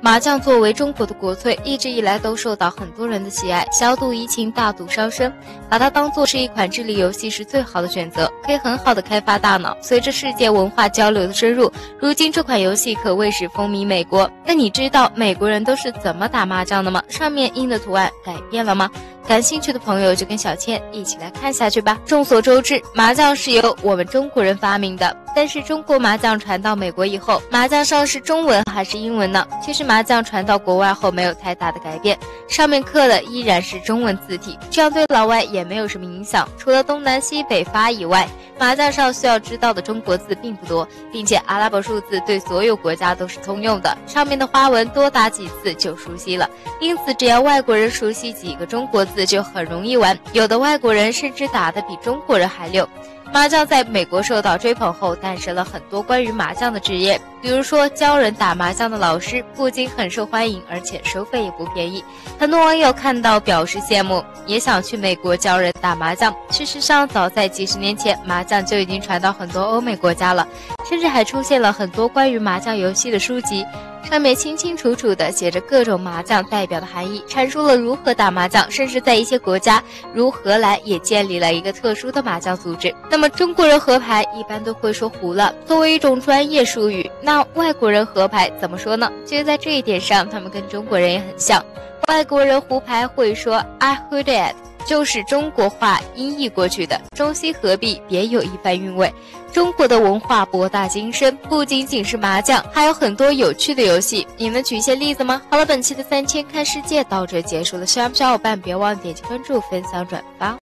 麻将作为中国的国粹，一直以来都受到很多人的喜爱。小赌怡情，大赌伤身，把它当作是一款智力游戏是最好的选择，可以很好的开发大脑。随着世界文化交流的深入，如今这款游戏可谓是风靡美国。那你知道美国人都是怎么打麻将的吗？上面印的图案改变了吗？感兴趣的朋友就跟小倩一起来看下去吧。众所周知，麻将是由我们中国人发明的，但是中国麻将传到美国以后，麻将上是中文还是英文呢？其实麻将传到国外后没有太大的改变，上面刻的依然是中文字体，这样对老外也没有什么影响。除了东南西北发以外，麻将上需要知道的中国字并不多，并且阿拉伯数字对所有国家都是通用的，上面的花纹多打几次就熟悉了，因此只要外国人熟悉几个中国字就很容易玩，有的外国人甚至打得比中国人还溜。麻将在美国受到追捧后，诞生了很多关于麻将的职业，比如说教人打麻将的老师，不仅很受欢迎，而且收费也不便宜。很多网友看到表示羡慕，也想去美国教人打麻将。事实上，早在几十年前，麻将就已经传到很多欧美国家了，甚至还出现了很多关于麻将游戏的书籍，上面清清楚楚地写着各种麻将代表的含义，阐述了如何打麻将，甚至在一些国家，如荷兰也建立了一个特殊的麻将组织。那么中国人合牌一般都会说胡了，作为一种专业术语，那外国人合牌怎么说呢？其实在这一点上，他们跟中国人也很像。外国人胡牌会说 I hold it， 就是中国话音译过去的，中西合璧，别有一番韵味。中国的文化博大精深，不仅仅是麻将，还有很多有趣的游戏，你能举一些例子吗？好了，本期的3000看世界到这结束了，希望小伙伴别忘了点击关注、分享、转发。